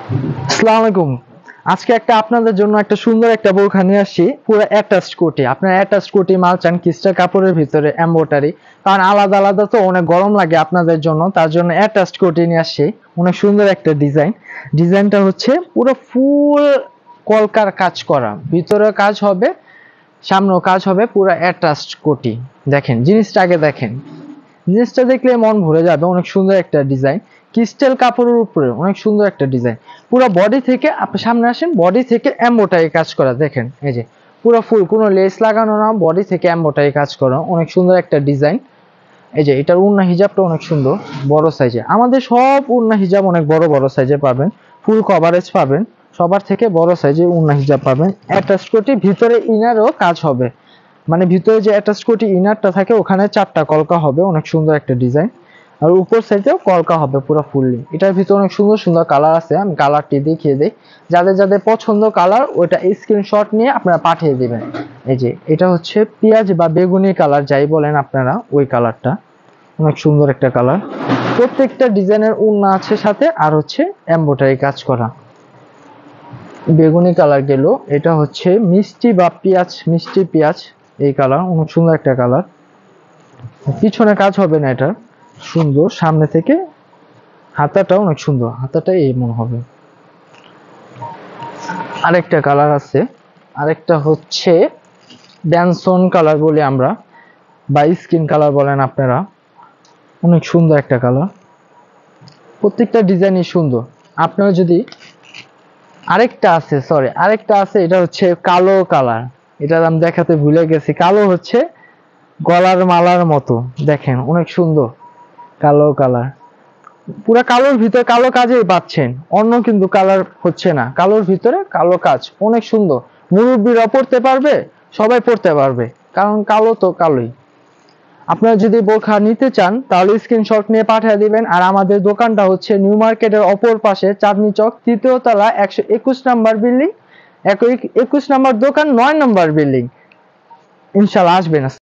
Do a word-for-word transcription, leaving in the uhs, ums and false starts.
আসসালামু আলাইকুম। আজকে একটা আপনাদের জন্য একটা সুন্দর একটা বোরখা নিয়ে আসছি, পুরো অ্যাটাচড কোটি। আপনারা অ্যাটাচড কোটি মাল চান ক্রিস্টাল কাপড়ের ভিতরে এমব্রয়ডারি, কারণ আলাদা আলাদা তো অনেক গরম লাগে আপনাদের জন্য, তার জন্য অ্যাটাচড কোটি নিয়ে আসছি। অনেক সুন্দর একটা ডিজাইন। ডিজাইনটা হচ্ছে পুরো ফুল কলকার কাজ করা, ভিতরে কাজ হবে, সামনেও কাজ হবে, পুরো অ্যাটাচড কোটি। দেখেন জিনিসটা আগে দেখেন, জিনিসটা দেখলে মন ভরে যাবে। অনেক সুন্দর একটা ডিজাইন, ক্রিস্টাল কাপড়ের উপরে অনেক সুন্দর একটা ডিজাইন। পুরো বডি থেকে আপনি সামনে আসেন, বডি থেকে এমব্রয়ডারি কাজ করা দেখেন, এই যে পুরো ফুল, কোনো লেস লাগানো না, বডি থেকে এমব্রয়ডারি কাজ করা, অনেক সুন্দর একটা ডিজাইন। এই যে এটার ওড়না হিজাবটা অনেক সুন্দর, বড় সাইজে। আমাদের সব ওড়না হিজাব অনেক বড় বড় সাইজে পাবেন, ফুল কভারেজ পাবেন, সবার থেকে বড় সাইজে ওড়না হিজাব পাবেন। অ্যাটাচ কোটি ভিতরে ইনারও কাজ হবে, মানে ভিতরে যে অ্যাটাচ কোটি ইনারটা থাকে ওখানে চারটা কলকা হবে, অনেক সুন্দর একটা ডিজাইন। আর উপর সাইডেও কলকা হবে পুরো ফুললি। এটার ভিতরে অনেক সুন্দর সুন্দর কালার আছে, আমি কালারটি দেখিয়ে দিই। যাদের যাদের পছন্দ কালার, ওইটা স্ক্রিনশট নিয়ে আপনারা পাঠিয়ে দিবেন। এই যে এটা হচ্ছে পেঁয়াজ বা বেগুনি কালার, যাই বলেন আপনারা, ওই কালারটা অনেক সুন্দর একটা কালার। প্রত্যেকটা ডিজাইনের ওড়না আছে সাথে, আর হচ্ছে এমব্রয়ডারি কাজ করা। বেগুনি কালার গেল, এটা হচ্ছে মিষ্টি বা পেঁয়াজ, মিষ্টি পেঁয়াজ এই কালার, অনেক সুন্দর একটা কালার। পিছনে কাজ হবে না, এটা সুন্দর। সামনে থেকে হাতাটা অনেক সুন্দর, হাতাটা এই মনে হবে। আরেকটা কালার আছে, আরেকটা হচ্ছে ড্যানসন কালার বলি আমরা, বা স্কিন কালার বলেন আপনারা, অনেক সুন্দর একটা কালার। প্রত্যেকটা ডিজাইনই সুন্দর। আপনারা যদি আরেকটা আছে, সরি আরেকটা আছে, এটা হচ্ছে কালো কালার। এটা আমি দেখাতে ভুলে গেছি। কালো হচ্ছে গলার মালার মতো, দেখেন অনেক সুন্দর কালো কালার। পুরা কালোর ভিতরে কালো কাজেই পাচ্ছেন, অন্য কিন্তু কালার হচ্ছে না, কালোর ভিতরে কালো কাজ, অনেক সুন্দর। মুরব্বীরা পড়তে পারবে, সবাই পড়তে পারবে, কারণ কালো তো কালোই। আপনারা যদি বোরখা নিতে চান তাহলে স্ক্রিনশট নিয়ে পাঠিয়ে দিবেন। আর আমাদের দোকানটা হচ্ছে নিউ মার্কেটের অপর পাশে, চাঁদনি চক, তৃতীয় তলা, একশো একুশ নাম্বার বিল্ডিং, একুশ নাম্বার দোকান, নয় নাম্বার বিল্ডিং। ইনশাল্লাহ আসবেন।